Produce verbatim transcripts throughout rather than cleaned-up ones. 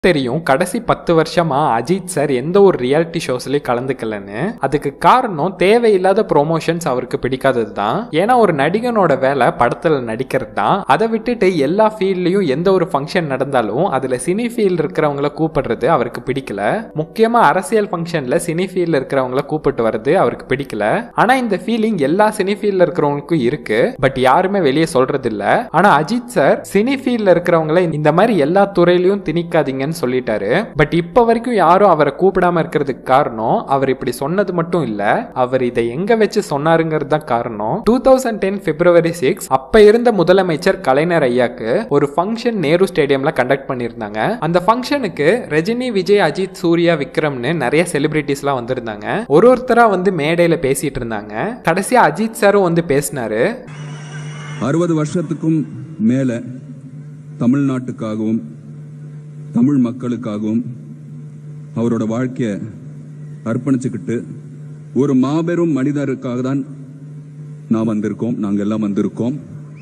தெரியும் கடைசி பத்து வருஷமா அஜித் சார் எந்த ஒரு ரியாலிட்டி ஷோஸ்லயும் கலந்துக்கலன்னு. அதுக்கு காரணம் தேவையில்லாத ப்ரொமோஷன்ஸ் அவருக்கு பிடிக்காதது தான். ஏன்னா ஒரு நடிகனோட வேலை படத்துல நடிக்கிறது தான். அதை விட்டுட்டு எல்லா ஃபீல்ட்லயும் எந்த ஒரு ஃபங்க்ஷன் நடந்தாலும் அதுல சினி ஃபீல்ட் இருக்கிறவங்கள கூப்பிடுறது அவருக்கு பிடிக்கல. முக்கியமா அரசியல் ஃபங்க்ஷன்ல சினி ஃபீல்ட்ல இருக்கிறவங்கள கூப்பிட்டு வர்றது அவருக்கு பிடிக்கல. ஆனா இந்த ஃபீலிங் எல்லா சினி ஃபீல்ட்ல இருக்கிறவங்களுக்கும் இருக்கு, பட் யாருமே வெளியே சொல்றது இல்ல. ஆனா அஜித் சார் சினி ஃபீல்ட்ல இருக்கிறவங்கள இந்த மாதிரி எல்லா துறையிலயும் திணிக்காதீங்க சொல்லிட்டாரு. பட் இப்ப வரைக்கும் யாரும் அவரை கூப்பிடாம இருக்கிறதுக்கு காரணம் அவர் இப்படி சொன்னது மட்டும் இல்ல, அவர் இதை எங்க வச்சு சொன்னாருங்கிறது தான் காரணம். Two thousand ten February six அப்ப இருந்த முதலமைச்சர் கலைஞர் ஐயாக்கு ஒரு ஃபங்க்ஷன் நேரு ஸ்டேடியம்ல கண்டக்ட் பண்ணிருந்தாங்க. அந்த ஃபங்க்ஷனுக்கு ரஜினி, விஜய், அஜித், சூர்யா, விக்ரம்னு நிறைய செலிபிரிட்டிஸ் எல்லாம் வந்திருந்தாங்க. ஒரு ஒருத்தரா வந்து மேடையில பேசிட்டு இருந்தாங்க. கடைசியா அஜித் சாரும் வந்து பேசினாரு. அறுபது வருஷத்துக்கும் மேல தமிழ்நாட்டுக்காகவும் தமிழ் மக்களுக்காகவும் அவரோட வாழ்க்கையை அர்ப்பணிச்சுக்கிட்டு ஒரு மாபெரும் மனிதருக்காக தான் நான் வந்திருக்கோம், நாங்கள் எல்லாம் வந்திருக்கோம்.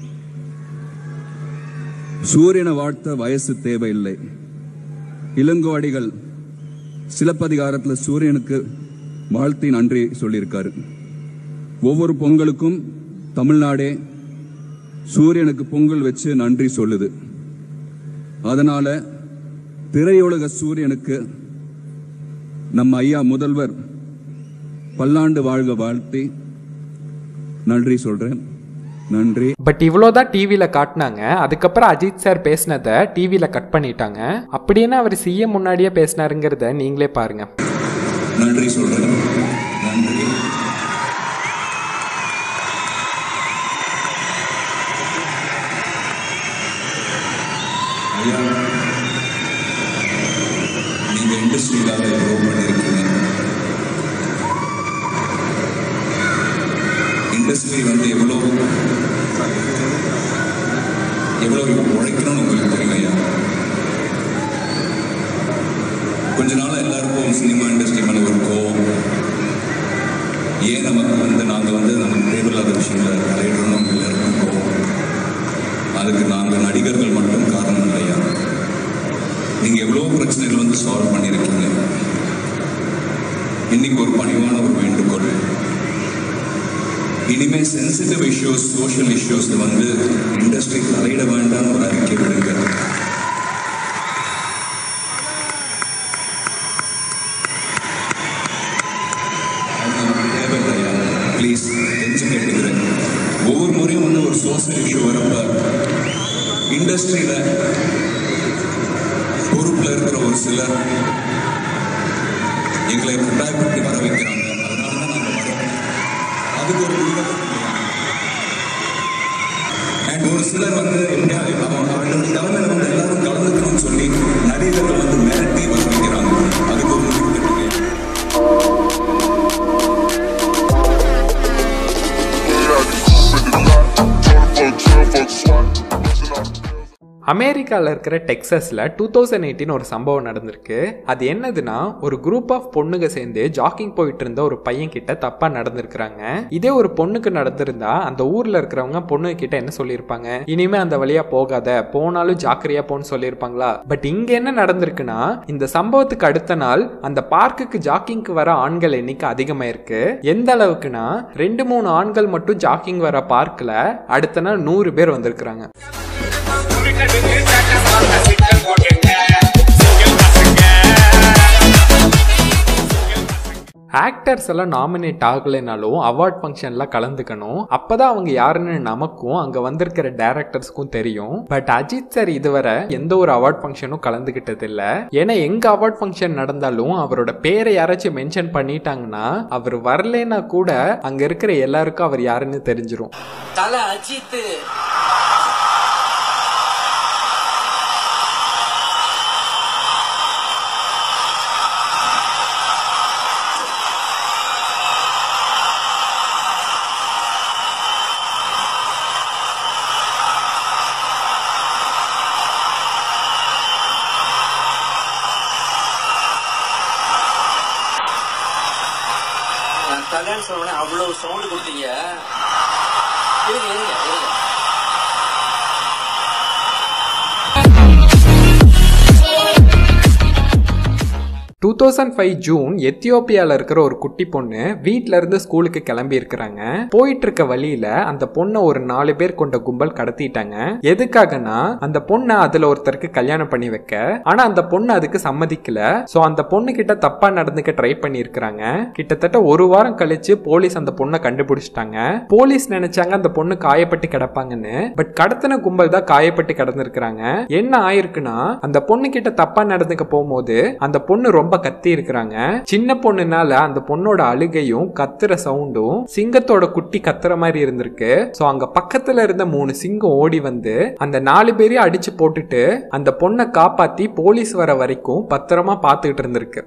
சூரியனை வாழ்த்த வயசு தேவையில்லை. இளங்கோவடிகள் சிலப்பதிகாரத்தில் சூரியனுக்கு வாழ்த்தி நன்றி சொல்லியிருக்காரு. ஒவ்வொரு பொங்கலுக்கும் தமிழ்நாடே சூரியனுக்கு பொங்கல் வச்சு நன்றி சொல்லுது. அதனால திரையுலக சூரியனுக்கு நம்ம ஐயா முதல்வர் பல்லாண்டு வாழ்க வாழ்த்தி நன்றி சொல்றேன். நன்றி. பட் இவ்வளவுதான் டிவில காட்டினாங்க. அதுக்கப்புறம் அஜித் சார் பேசினதை டிவில கட் பண்ணிட்டாங்க. அப்படின்னா அவர் சிஎம் முன்னாடியே பேசினாருங்கிறத நீங்களே பாருங்க. நன்றி சொல்றேன். நன்றி. ஐயா, நீங்க இண்டஸ்ட்ரியிலாக எவ்வளோ பண்ணியிருக்கீங்க. இண்டஸ்ட்ரி வந்து எவ்வளோ எவ்வளோ உழைக்கணும்னு உங்களுக்கு தெரியும் ஐயா. கொஞ்ச நாள் எல்லாருக்கும் சினிமா இண்டஸ்ட்ரி மேலே ஒரு கோவம், ஏன் நமக்கு வந்து நாங்கள் வந்து நமக்கு தேவையில்லாத விஷயங்களை தலையிடணும் எல்லாருக்கும் கோவம். அதுக்கு நாங்கள் நடிகர்கள் மட்டும் காரணம் இல்லையா. நீங்கள் எவ்வளோ பிரச்சனைகள் வந்து சால்வ் பண்ணியிருக்கீங்க. இன்னைக்கு ஒரு பணிவான ஒரு வேண்டுகோள், இனிமேல் சென்சிட்டிவ் இஷ்யூஸ், சோஷியல் இஷ்யூஸ் வந்து இண்டஸ்ட்ரி தலையிட வேண்டாம்னு ஒரு அறிக்கை விடுங்க. தேவையில்லையா ப்ளீஸ், தெரிஞ்சு கேட்டுக்கிறேன். ஒவ்வொரு முறையும் வந்து ஒரு சோஷியல் இஷ்யூ வரப்ப இண்டஸ்ட்ரியில பொறுப்புல இருக்கிற ஒரு சிலர் எங்களை கட்டாயப்படுத்தி வர வைக்கிறாங்க. அதனாலதான் நாங்கள் வரோம். அதுக்கு ஒரு அண்ட் ஒரு சிலர் வந்து அவங்களோட தலைமையில வந்து எல்லாரும் கலந்துக்கணும்னு சொல்லி நடிகர்கள் வந்து மிரட்டி வர வைக்கிறாங்க. அதுக்கு ஒரு முடிவு கட்டுங்க. அமெரிக்காவில் இருக்கிற டெக்ஸஸில் டூ தௌசண்ட் எயிட்டீன் ஒரு சம்பவம் நடந்திருக்கு. அது என்னதுன்னா, ஒரு குரூப் ஆஃப் பொண்ணுங்க சேர்ந்து ஜாக்கிங் போயிட்டு இருந்த ஒரு பையன் கிட்ட தப்பா நடந்திருக்கிறாங்க. இதே ஒரு பொண்ணுக்கு நடந்திருந்தா அந்த ஊர்ல இருக்கிறவங்க பொண்ணு கிட்ட என்ன சொல்லியிருப்பாங்க? இனிமே அந்த வழியா போகாத, போனாலும் ஜாக்கிரதையா போன்னு சொல்லியிருப்பாங்களா? பட் இங்க என்ன நடந்திருக்குன்னா, இந்த சம்பவத்துக்கு அடுத்த நாள் அந்த பார்க்குக்கு ஜாக்கிங்க்கு வர ஆண்கள் எண்ணிக்கை அதிகமாயிருக்கு. எந்த அளவுக்குன்னா, ரெண்டு மூணு ஆண்கள் மட்டும் ஜாக்கிங் வர பார்க்ல அடுத்த நாள் நூறு பேர் வந்திருக்கிறாங்க. ஆக்டர்ஸ் எல்லாம் நாமினேட் ஆகலைனாலும் அவார்ட் ஃபங்க்ஷன்ல கலந்துக்கணும். அப்பதான் அவங்க யாருன்னு நமக்கும் அங்க வந்திருக்கிற டைரக்டர்ஸ்க்கும் தெரியும். பட் அஜித் சார் இதுவரை எந்த ஒரு அவார்ட் ஃபங்க்ஷனும் கலந்துகிட்டது இல்ல. ஏன்னா எங்க அவார்ட் ஃபங்க்ஷன் நடந்தாலும் அவரோட பேரை யாராச்சும் மென்ஷன் பண்ணிட்டாங்கன்னா அவர் வரலன்னா கூட அங்க இருக்கிற எல்லாருக்கும் அவர் யாருன்னு தெரிஞ்சிரும். தல அஜித் தலைன்னு சொன்ன அவ்வளவு சவுண்ட் கொடுத்தீங்க. இருங்க இருங்க இருங்க டூ தௌசண்ட் ஃபைவ் ஜூன் எத்தியோப்பியால இருக்கிற ஒரு குட்டி பொண்ணு வீட்ல இருந்து ஸ்கூலுக்கு கிளம்பி இருக்கிறாங்க. போயிட்டு இருக்க வழியில அந்த பொண்ணை ஒரு நாலு பேர் கொண்ட கும்பல் கடத்திட்டாங்க. எதுக்காகனா அந்த பொண்ணை அதுல ஒருத்தருக்கு கல்யாணம் பண்ணி வைக்க. ஆனா அந்த பொண்ணு அதுக்கு சம்மதிக்கல. சோ அந்த பொண்ணு கிட்ட தப்பா நடந்துக்க ட்ரை பண்ணி இருக்கிறாங்க. கிட்டத்தட்ட ஒரு வாரம் கழிச்சு போலீஸ் அந்த பொண்ணை கண்டுபிடிச்சிட்டாங்க. போலீஸ் நினைச்சாங்க அந்த பொண்ணு காயப்பட்டு கிடப்பாங்கன்னு. பட் கடத்தின கும்பல் தான் காயப்பட்டு கிடந்திருக்கிறாங்க. என்ன ஆயிருக்குன்னா அந்த பொண்ணு கிட்ட தப்பா நடந்துக்க போகும்போது அந்த பொண்ணு ரொம்ப கத்தி இருக்கிறாங்க. சின்ன பொண்ணுனால அந்த பொண்ணோட அழுகையும் கத்துற சவுண்டும் சிங்கத்தோட குட்டி கத்துற மாதிரி இருந்திருக்கு. சோ அங்க பக்கத்துல இருந்த மூணு சிங்கம் ஓடி வந்து அந்த நாலு பேரையும் அடிச்சு போட்டுட்டு அந்த பொண்ணை காப்பாத்தி போலீஸ் வர வரைக்கும் பத்திரமா பாத்துக்கிட்டு இருந்திருக்கு.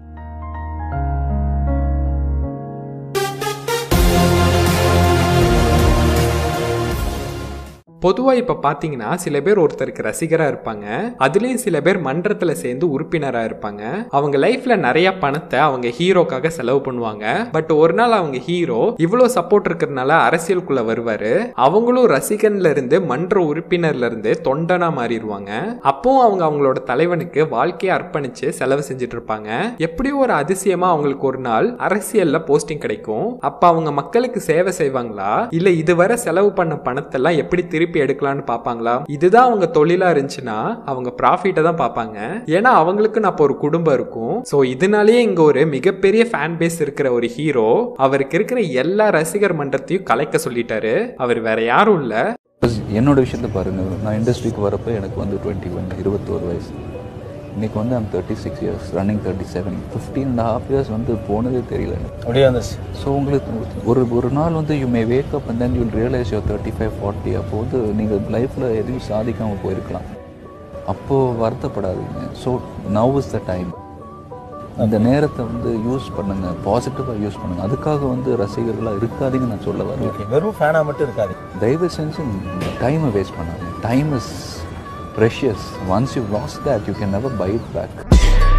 பொதுவாக இப்போ பார்த்தீங்கன்னா சில பேர் ஒருத்தருக்கு ரசிகராக இருப்பாங்க. அதுலேயும் சில பேர் மன்றத்தில் சேர்ந்து உறுப்பினராக இருப்பாங்க. அவங்க லைஃப்ல நிறைய பணத்தை அவங்க ஹீரோக்காக செலவு பண்ணுவாங்க. பட் ஒரு நாள் அவங்க ஹீரோ இவ்வளோ சப்போர்ட் இருக்கிறதுனால அரசியலுக்குள்ள வருவாரு. அவங்களும் ரசிகன்ல இருந்து மன்ற உறுப்பினர்ல இருந்து தொண்டனா மாறிடுவாங்க. அப்பவும் அவங்க அவங்களோட தலைவனுக்கு வாழ்க்கையை அர்ப்பணிச்சு செலவு செஞ்சுட்டு இருப்பாங்க. எப்படியும் ஒரு அதிசயமா அவங்களுக்கு ஒரு நாள் அரசியல்ல போஸ்டிங் கிடைக்கும். அப்ப அவங்க மக்களுக்கு சேவை செய்வாங்களா இல்ல இதுவரை செலவு பண்ண பணத்தெல்லாம் எப்படி திருப்பி எடுக்கலாம்னு பாப்பாங்களா? இதுதான் அவங்க தொழிலா இருந்துச்சுன்னா அவங்க ப்ராஃபிட்டை தான் பார்ப்பாங்க. ஏன்னா அவங்களுக்கு நான் ஒரு குடும்பம் இருக்கும். சோ இதனாலேயே இங்க ஒரு மிகப்பெரிய ஃபேன் பேஸ் இருக்கிற ஒரு ஹீரோ அவருக்கு இருக்கிற எல்லா ரசிகர் மன்றத்தையும் கலைக்க சொல்லிட்டாரு. அவர் வேற யாரும் இல்ல. என்னோட விஷயத்த பாருங்க, நான் இண்டஸ்ட்ரிக்கு வரப்போ எனக்கு வந்து டுவெண்ட்டி ஒன் இருபத்தோரு வயசு. இன்னைக்கு வந்து I'm thirty six years running thirty seven fifteen and half years வந்து போனதே தெரியல அப்படியே வந்துச்சு. ஸோ உங்களுக்கு ஒரு ஒரு நாள் வந்து you may wake up and then you realise your thirty five forty அப்போ வந்து நீங்கள் லைஃப்பில் எதுவும் சாதிக்காமல் போயிருக்கலாம். அப்போது வருத்தப்படாதீங்க. So now is the time. அந்த நேரத்தை வந்து யூஸ் பண்ணுங்க, பாசிட்டிவாக யூஸ் பண்ணுங்க. அதுக்காக வந்து ரசிகர்களாக இருக்காதீங்கன்னு நான் சொல்ல வரேன். வெறும் ஃபேனாக மட்டும் இருக்காது. தயவு செஞ்சு டைமை வேஸ்ட் பண்ணாங்க. Time is precious. Once you've lost that, you can never buy it back.